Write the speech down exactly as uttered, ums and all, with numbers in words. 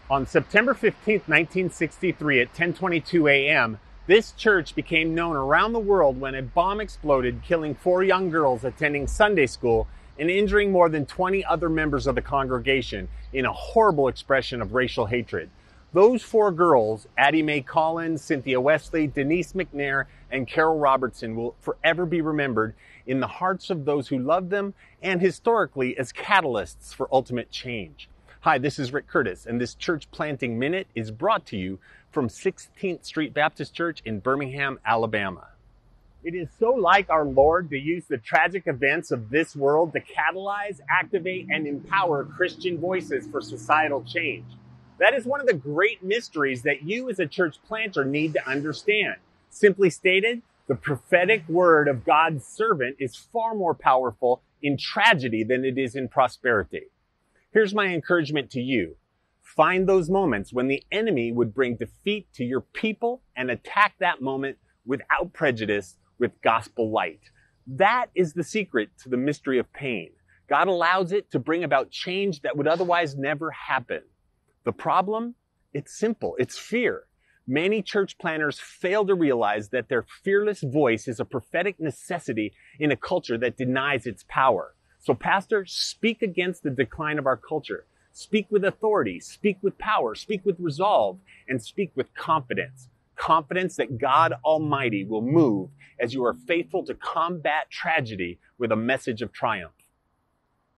On September fifteenth, nineteen sixty-three at ten twenty-two a m, this church became known around the world when a bomb exploded, killing four young girls attending Sunday school and injuring more than twenty other members of the congregation in a horrible expression of racial hatred. Those four girls, Addie Mae Collins, Cynthia Wesley, Denise McNair, and Carol Robertson, will forever be remembered in the hearts of those who loved them and historically as catalysts for ultimate change. Hi, this is Rick Curtis, and this Church Planting Minute is brought to you from sixteenth Street Baptist Church in Birmingham, Alabama. It is so like our Lord to use the tragic events of this world to catalyze, activate, and empower Christian voices for societal change. That is one of the great mysteries that you as a church planter need to understand. Simply stated, the prophetic word of God's servant is far more powerful in tragedy than it is in prosperity. Here's my encouragement to you. Find those moments when the enemy would bring defeat to your people and attack that moment without prejudice with gospel light. That is the secret to the mystery of pain. God allows it to bring about change that would otherwise never happen. The problem? It's simple. It's fear. Many church planners fail to realize that their fearless voice is a prophetic necessity in a culture that denies its power. So, Pastor, speak against the decline of our culture. Speak with authority, speak with power, speak with resolve, and speak with confidence. Confidence that God Almighty will move as you are faithful to combat tragedy with a message of triumph.